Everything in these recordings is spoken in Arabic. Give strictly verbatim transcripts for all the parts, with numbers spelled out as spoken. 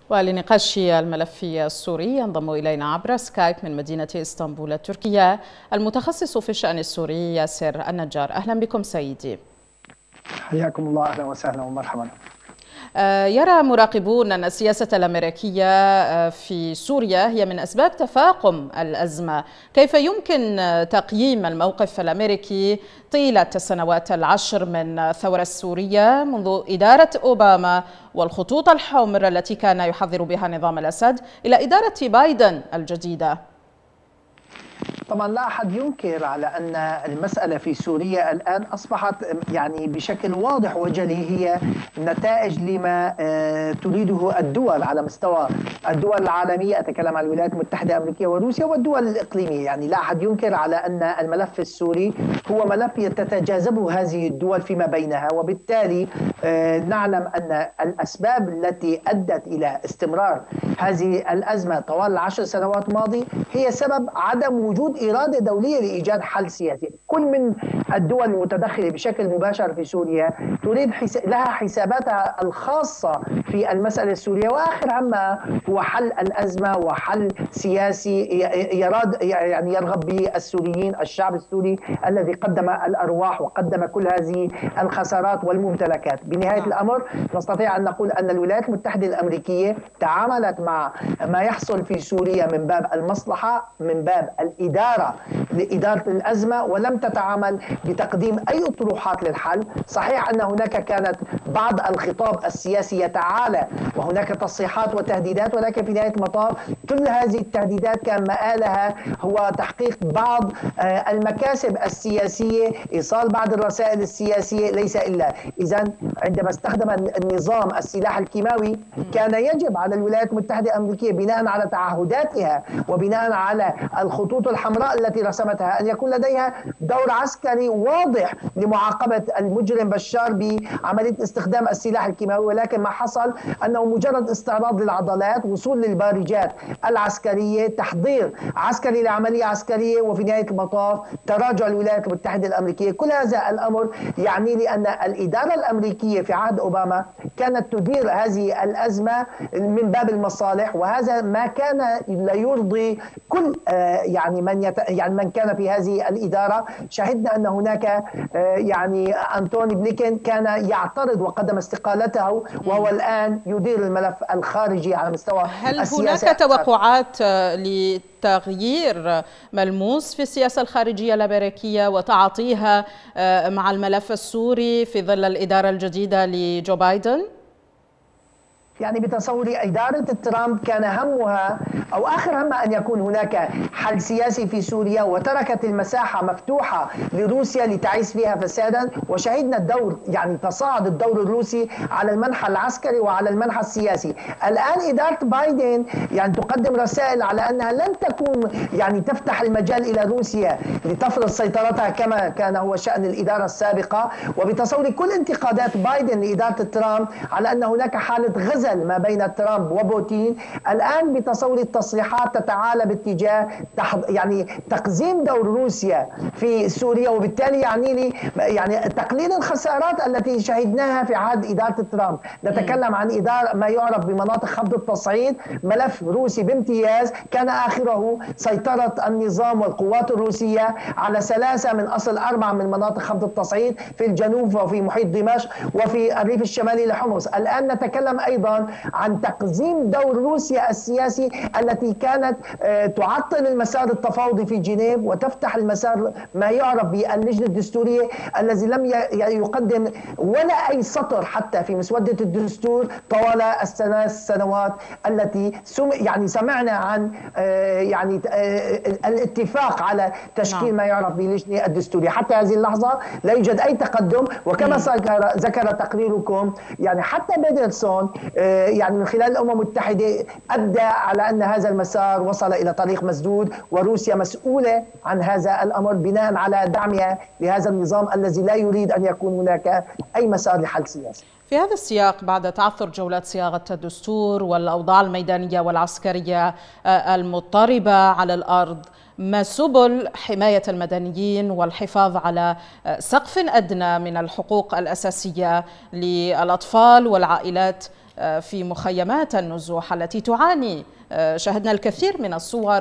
ولنقاش الملف السوري ينضم إلينا عبر سكايب من مدينة إسطنبول التركية المتخصص في الشأن السوري ياسر النجار. أهلا بكم سيدي. حياكم الله، أهلا وسهلا ومرحبا. يرى مراقبون أن السياسة الأمريكية في سوريا هي من أسباب تفاقم الأزمة. كيف يمكن تقييم الموقف الأمريكي طيلة السنوات العشر من الثورة السورية منذ إدارة أوباما والخطوط الحمر التي كان يحذر بها نظام الأسد إلى إدارة بايدن الجديدة؟ طبعا لا أحد ينكر على أن المسألة في سوريا الآن أصبحت يعني بشكل واضح وجلي هي نتائج لما تريده الدول على مستوى الدول العالمية، أتكلم عن الولايات المتحدة الأمريكية وروسيا والدول الإقليمية. يعني لا أحد ينكر على أن الملف السوري هو ملف تتجاذبه هذه الدول فيما بينها، وبالتالي نعلم أن الأسباب التي أدت إلى استمرار هذه الأزمة طوال العشر سنوات الماضية هي سبب عدم وجود إرادة دولية لإيجاد حل سياسي. كل من الدول المتدخلة بشكل مباشر في سوريا تريد حس... لها حساباتها الخاصة في المسألة السورية، وآخر همها هو حل الأزمة وحل سياسي يراد يعني يرغب به السوريين، الشعب السوري الذي قدم الأرواح وقدم كل هذه الخسارات والممتلكات. بنهاية الأمر نستطيع أن نقول أن الولايات المتحدة الأمريكية تعاملت مع ما يحصل في سوريا من باب المصلحة، من باب الإدارة لإدارة الأزمة، ولم تتعامل بتقديم أي طروحات للحل. صحيح أن هناك كانت بعض الخطاب السياسي يتعالى وهناك تصريحات وتهديدات، ولكن في نهاية المطاف كل هذه التهديدات كان مآلها هو تحقيق بعض المكاسب السياسية، إيصال بعض الرسائل السياسية، ليس إلا. إذن عندما استخدم النظام السلاح الكيماوي كان يجب على الولايات المتحدة الأمريكية بناء على تعهداتها وبناء على الخطوط الحمراء التي رسمتها أن يكون لديها دور عسكري واضح لمعاقبة المجرم بشار بعملية استخدام السلاح الكيماوي. ولكن ما حصل أنه مجرد استعراض للعضلات، وصول للبارجات العسكرية، تحضير عسكري لعملية عسكرية، وفي نهاية المطاف تراجع الولايات المتحدة الأمريكية. كل هذا الأمر يعني لي أن الإدارة الأمريكية في عهد أوباما كانت تدير هذه الأزمة من باب المصالح، وهذا ما كان لا يرضي كل يعني من يت... يعني من كان في هذه الإدارة. شهدنا أن هناك يعني أنتوني بلينكن كان يعترض وقدم استقالته، وهو الآن يدير الملف الخارجي على مستوى هل السياسة. هناك توقعات لتغيير ملموس في السياسة الخارجية الأمريكية وتعاطيها مع الملف السوري في ظل الإدارة الجديدة لجو بايدن؟ يعني بتصوري إدارة ترامب كان همها أو آخر همها أن يكون هناك حل سياسي في سوريا، وتركت المساحة مفتوحة لروسيا لتعيش فيها فسادا. وشهدنا الدور يعني تصاعد الدور الروسي على المنحى العسكري وعلى المنحى السياسي. الآن إدارة بايدن يعني تقدم رسائل على أنها لن تكون يعني تفتح المجال إلى روسيا لتفرض سيطرتها كما كان هو شأن الإدارة السابقة. وبتصوري كل انتقادات بايدن لإدارة ترامب على أن هناك حالة غزو ما بين ترامب وبوتين، الآن بتصور التصريحات تتعالى باتجاه يعني تقزيم دور روسيا في سوريا، وبالتالي يعني لي يعني تقليل الخسارات التي شهدناها في عهد إدارة ترامب. نتكلم عن إدارة ما يعرف بمناطق خفض التصعيد، ملف روسي بامتياز كان آخره سيطرة النظام والقوات الروسية على ثلاثة من أصل أربعة من مناطق خفض التصعيد في الجنوب وفي محيط دمشق وفي الريف الشمالي لحمص. الآن نتكلم أيضا عن تقزيم دور روسيا السياسي التي كانت تعطل المسار التفاوضي في جنيف وتفتح المسار ما يعرف باللجنة الدستورية الذي لم يقدم ولا أي سطر حتى في مسودة الدستور طوال الثلاث سنوات التي سم يعني سمعنا عن يعني الاتفاق على تشكيل ما يعرف باللجنة الدستورية. حتى هذه اللحظة لا يوجد أي تقدم. وكما ذكر تقريركم يعني حتى بيدرسون يعني من خلال الأمم المتحدة أبدى على أن هذا المسار وصل إلى طريق مسدود، وروسيا مسؤولة عن هذا الأمر بناء على دعمها لهذا النظام الذي لا يريد أن يكون هناك أي مسار لحل سياسي. في هذا السياق، بعد تعثر جولات صياغة الدستور والأوضاع الميدانية والعسكرية المضطربة على الأرض، ما سبل حماية المدنيين والحفاظ على سقف أدنى من الحقوق الأساسية للأطفال والعائلات في مخيمات النزوح التي تعاني. شاهدنا الكثير من الصور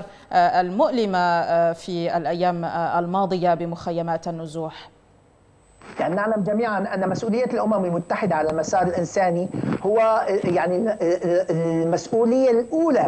المؤلمة في الأيام الماضية بمخيمات النزوح. يعني نعلم جميعا أن مسؤولية الأمم المتحدة على المسار الإنساني هو يعني المسؤولية الأولى،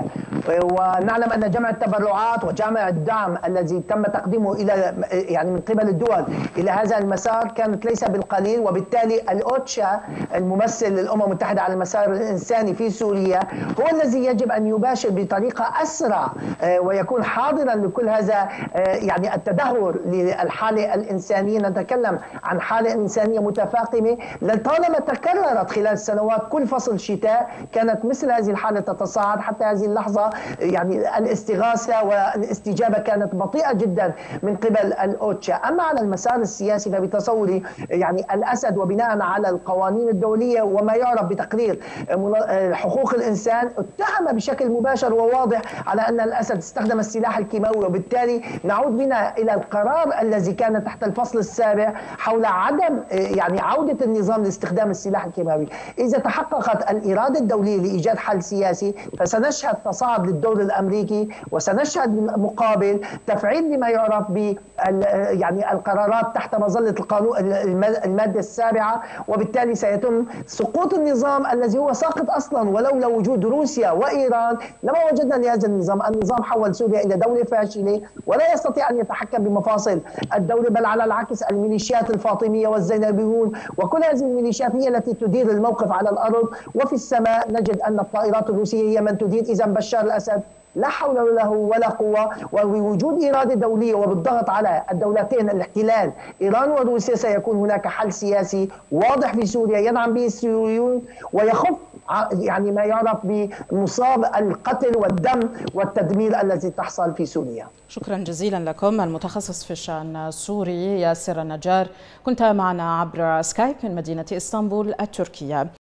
ونعلم أن جمع التبرعات وجمع الدعم الذي تم تقديمه إلى يعني من قبل الدول إلى هذا المسار كانت ليس بالقليل، وبالتالي الأوتشا الممثل للأمم المتحدة على المسار الإنساني في سوريا هو الذي يجب أن يباشر بطريقة أسرع ويكون حاضرا لكل هذا يعني التدهور للحالة الإنسانية. نتكلم عن حالة إنسانية متفاقمة لطالما تكررت خلال سنوات كل فصل شتاء كانت مثل هذه الحالة تتصاعد حتى هذه اللحظة. يعني الاستغاثة والاستجابة كانت بطيئة جدا من قبل الأوتشا. أما على المسار السياسي فبتصوري يعني الأسد وبناء على القوانين الدولية وما يعرف بتقرير حقوق الإنسان اتهم بشكل مباشر وواضح على أن الأسد استخدم السلاح الكيماوي، وبالتالي نعود بنا إلى القرار الذي كان تحت الفصل السابع حول عدم يعني عودة النظام لاستخدام السلاح الكيماوي. إذا تحققت الإرادة الدولية لإيجاد حل سياسي فسنشهد تصاعد للدور الأمريكي، وسنشهد مقابل تفعيل لما يعرف ب يعني القرارات تحت مظلة القانون المادة السابعة، وبالتالي سيتم سقوط النظام الذي هو ساقط أصلا. ولولا وجود روسيا وإيران لما وجدنا لهذا النظام. النظام حول سوريا إلى دولة فاشلة ولا يستطيع أن يتحكم بمفاصل الدولة، بل على العكس الميليشيات الفاطمية والزينبيون وكل هذه الميليشيات هي التي تدير الموقف على الأرض، وفي السماء نجد أن الطائرات الروسية هي من تدير. إذا بشار الأسد لا حول له ولا قوة، وبوجود إرادة دولية وبالضغط على الدولتين الاحتلال إيران وروسيا سيكون هناك حل سياسي واضح في سوريا ينعم به السوريون ويخف يعني ما يعرف بمصاب القتل والدم والتدمير الذي تحصل في سوريا. شكرا جزيلا لكم المتخصص في الشأن السوري ياسر النجار، كنت معنا عبر سكايب من مدينة إسطنبول التركية.